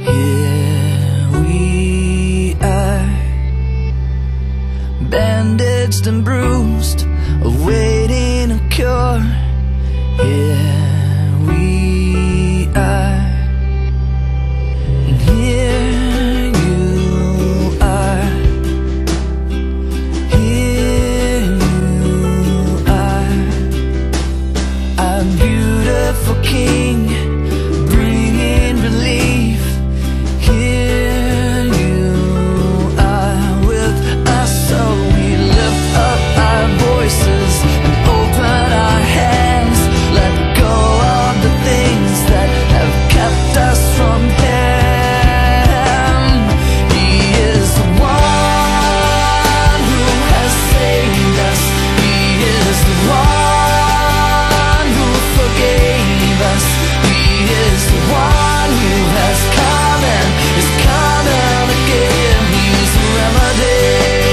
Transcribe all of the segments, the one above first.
Here we are, bandaged and bruised, awaiting a cure. Here we are, and here you are. Here you are, our beautiful King, bringing relief. Here you are with us, so we lift up our voices and open our hands. Let go of the things that have kept us from Him. He is the one who has saved us. He is the one who forgave us. He is the one who has come and is coming again. He's the remedy.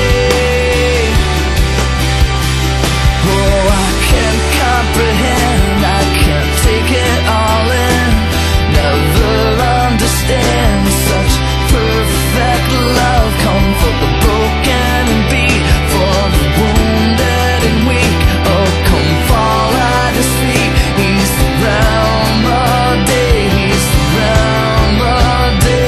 Oh, I can't comprehend, I can't take it all in. Never understand such perfect love. Come for the broken and beat, for the wounded and weak. Oh, come fall at His feet. He's the remedy. He's the remedy.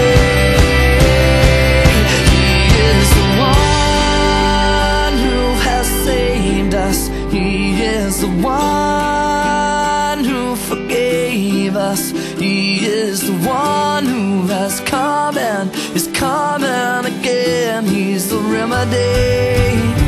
He is the one who has saved us. He is the one who forgave us. He is the one who has come and is coming again. He's the remedy.